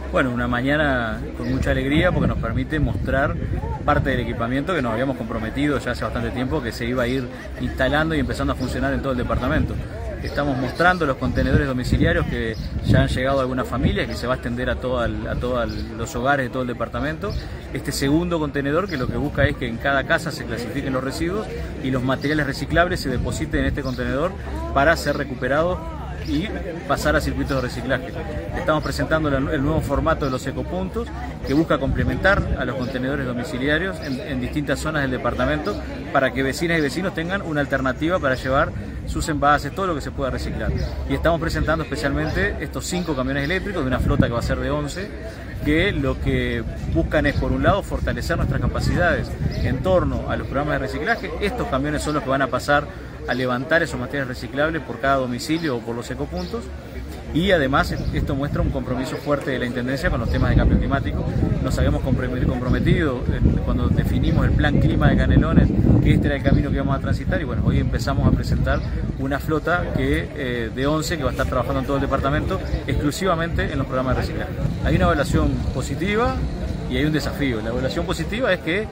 Bueno, una mañana con mucha alegría porque nos permite mostrar parte del equipamiento que nos habíamos comprometido ya hace bastante tiempo que se iba a ir instalando y empezando a funcionar en todo el departamento. Estamos mostrando los contenedores domiciliarios que ya han llegado a algunas familias, que se va a extender a todos los hogares de todo el departamento. Este segundo contenedor que lo que busca es que en cada casa se clasifiquen los residuos y los materiales reciclables se depositen en este contenedor para ser recuperados y pasar a circuitos de reciclaje. Estamos presentando el nuevo formato de los ecopuntos que busca complementar a los contenedores domiciliarios en distintas zonas del departamento para que vecinas y vecinos tengan una alternativa para llevar sus envases, todo lo que se pueda reciclar. Y estamos presentando especialmente estos 5 camiones eléctricos de una flota que va a ser de 11, que lo que buscan es, por un lado, fortalecer nuestras capacidades en torno a los programas de reciclaje. Estos camiones son los que van a pasar a levantar esos materiales reciclables por cada domicilio o por los ecopuntos. Y además esto muestra un compromiso fuerte de la Intendencia con los temas de cambio climático. Nos habíamos comprometido cuando definimos el plan clima de Canelones que este era el camino que íbamos a transitar y bueno, hoy empezamos a presentar una flota de 11 que va a estar trabajando en todo el departamento exclusivamente en los programas de reciclaje. Hay una evaluación positiva y hay un desafío. La evaluación positiva es que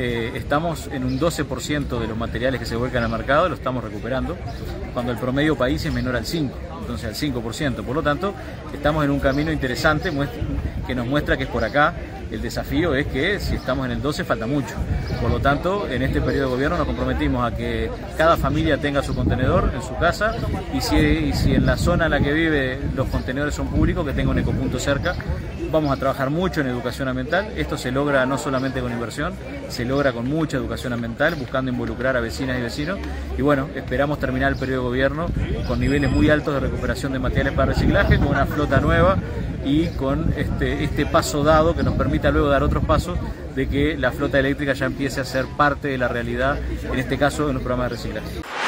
estamos en un 12% de los materiales que se vuelcan al mercado, lo estamos recuperando, cuando el promedio país es menor al 5%, entonces al 5%. Por lo tanto, estamos en un camino interesante que nos muestra que es por acá. El desafío es que si estamos en el 12 falta mucho. Por lo tanto, en este periodo de gobierno nos comprometimos a que cada familia tenga su contenedor en su casa y si en la zona en la que vive los contenedores son públicos, que tenga un ecopunto cerca. Vamos a trabajar mucho en educación ambiental. Esto se logra no solamente con inversión, se logra con mucha educación ambiental, buscando involucrar a vecinas y vecinos. Y bueno, esperamos terminar el periodo de gobierno con niveles muy altos de recuperación de materiales para reciclaje, con una flota nueva y con este paso dado que nos permita luego dar otros pasos de que la flota eléctrica ya empiece a ser parte de la realidad, en este caso en los programas de reciclaje.